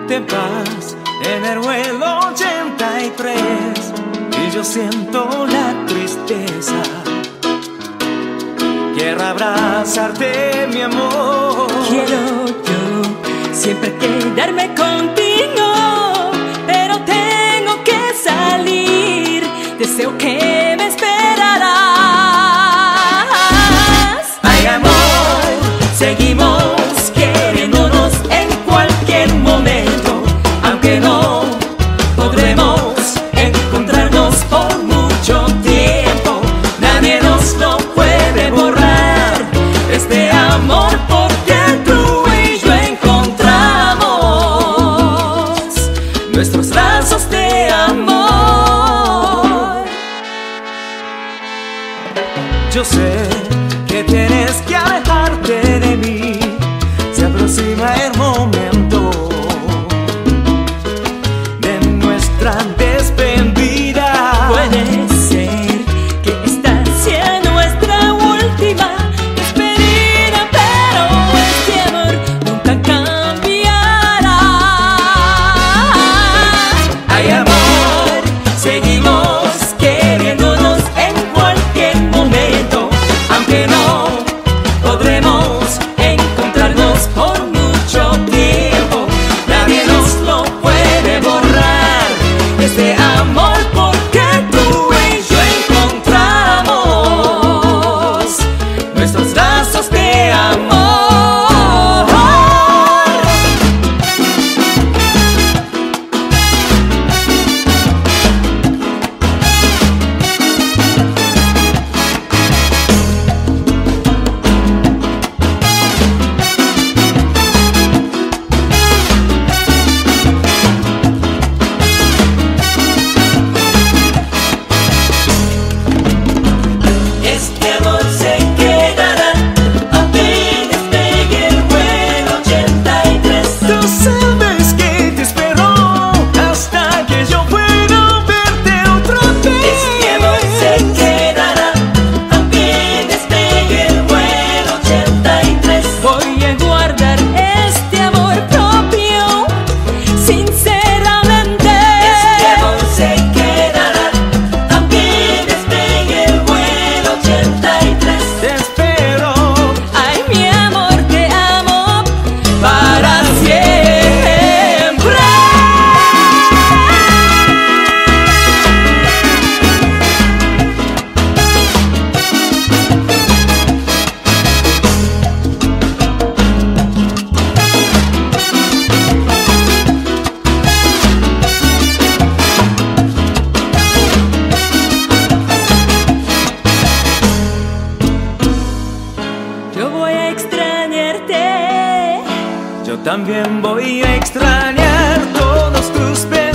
te vas en el vuelo 83 y yo siento la tristeza. Quiero abrazarte, mi amor. Quiero yo siempre quedarme contigo, pero tengo que salir. Deseo que me esperarás. Ay, amor, seguimos queriéndonos en cualquier momento, aunque no podremos encontrarnos por mucho tiempo. Nadie nos lo puede borrar, este amor, porque tú y yo encontramos nuestros lazos de amor. Yo sé que tienes que alejarte de mí, se aproxima el momento de nuestra despedida. Puede ser que esta sea nuestra última despedida, pero este amor nunca cambiará. Ay, amor, seguimos queriéndonos en cualquier momento, aunque no podremos encontrarnos por mucho tiempo. Nadie nos lo puede borrar, este amor, porque tú y yo encontramos nuestros lazos de amor. Este amor se quedará apenas despegue el vuelo 83. Tú sabes que te espero hasta que yo pueda verte otra vez. Este amor se quedará apenas despegue el vuelo 83. Voy a guardar este amor propio, sinceramente. Este amor se quedará apenas despegue el vuelo 83. Te espero, Ay, mi amor, te amo para siempre. Yo voy a extrañarte. Yo también voy a extrañar todos tus besos.